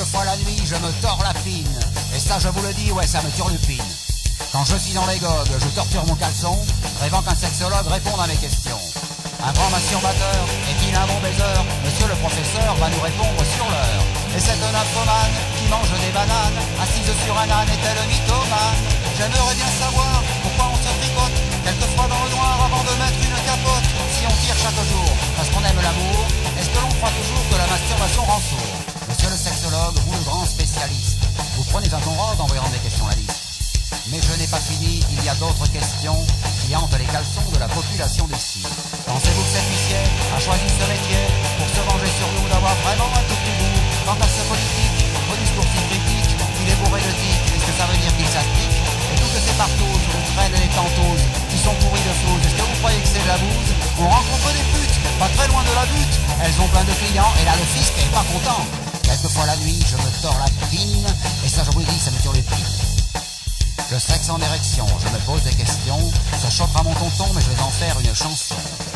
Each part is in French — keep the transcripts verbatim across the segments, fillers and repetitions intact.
Quelquefois la nuit, je me tords la pine. Et ça, je vous le dis, ouais, ça me turlupine. Quand je suis dans les gogues, je torture mon caleçon, rêvant qu'un sexologue réponde à mes questions. Un grand masturbateur est-il un bon baiser? Monsieur le professeur va nous répondre sur l'heure. Et cette nymphomane qui mange des bananes, assise sur un âne, est-elle mythomane? J'aimerais bien savoir pourquoi on se tricote quelquefois dans le noir avant de mettre une capote. Si on tire chaque jour parce qu'on aime l'amour, est-ce que l'on croit toujours que la masturbation rend sourd? Monsieur le sexologue, vous le grand spécialiste, vous prenez un ton robe en voyant des questions la liste. Mais je n'ai pas fini, il y a d'autres questions qui hantent les caleçons de la population d'ici. Pensez-vous que cet huissier a choisi ce métier pour se venger sur nous d'avoir vraiment un tout petit bout? Quant à ce politique, au discours si critique, il est bourré de tics, est-ce que ça veut dire qu'il s'aspique? Et toutes ces partous où traînent les tantoses qui sont pourris de flouze, est-ce que vous croyez que c'est de la bouse? On rencontre des putes, pas très loin de la butte, elles ont plein de clients et là le fisc est pas content. Quelquefois la nuit, je me tords la pine, et ça je vous le dis, ça me tire les pieds. Le sexe en érection, je me pose des questions, ça choquera mon tonton, mais je vais en faire une chanson.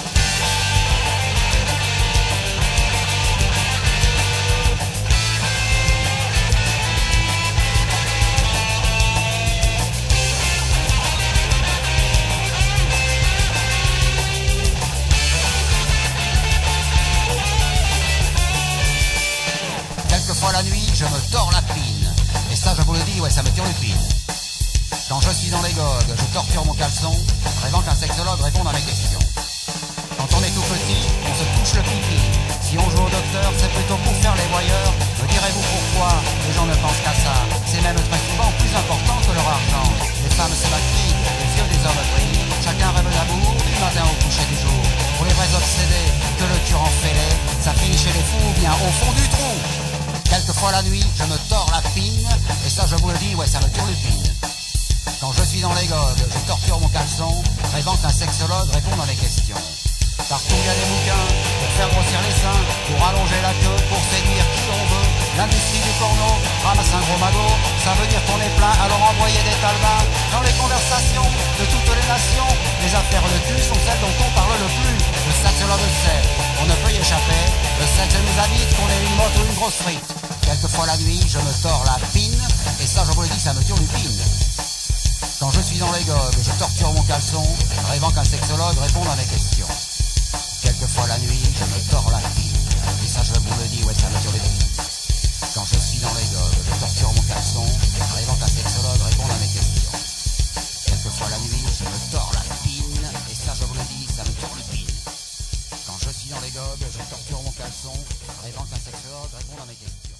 Quelquefois la nuit, je me tords la pine, et ça je vous le dis, ouais, ça me turlupine. Quand je suis dans les gogues, je torture mon caleçon, rêvant qu'un sexologue réponde à mes questions. Quand on est tout petit, on se touche le pipi. Si on joue au docteur, c'est plutôt pour faire les voyeurs. Me direz-vous pourquoi les gens ne pensent qu'à ça? C'est même très souvent plus important que leur argent. Les femmes se maquillent, les vieux des hommes brillent. Chacun rêve d'amour, du matin au coucher du jour. Pour les vrais obsédés, que le tueur en fêlé, ça finit chez les fous, bien au fond du trou. Quelquefois la nuit, je me tords la pine, et ça je vous le dis, ouais, ça me turlupine. Quand je suis dans les gogues, je torture mon caleçon, rêvant qu'un sexologue réponde à mes questions. Partout il y a des bouquins pour faire grossir les seins, pour allonger la queue, pour séduire qui l'on veut. L'industrie du porno ramasse un gros magot, ça veut dire qu'on est plein, alors envoyez des talbins. Dans les conversations de toutes les nations, les affaires de cul sont celles dont on parle le plus. Le sexologue sait, on ne peut y échapper, le sexe nous habite, qu'on ait une motte ou une grosse frite. Quelquefois la nuit, je me tords la pine, et ça je vous le dis, ça me turlupine. Quand je suis dans les gogues, je torture mon caleçon, rêvant qu'un sexologue réponde à mes questions. Quelquefois la nuit, je me tords la pine, et ça je vous le dis, ouais, ça me turlupine. Quand je suis dans les gogues, je torture mon caleçon, rêvant qu'un sexologue réponde à mes questions. Quelquefois la nuit, je me tords la pine, et ça je vous le dis, ça me turlupine. Quand je suis dans les gogues, je torture mon caleçon, rêvant qu'un sexologue réponde à mes questions.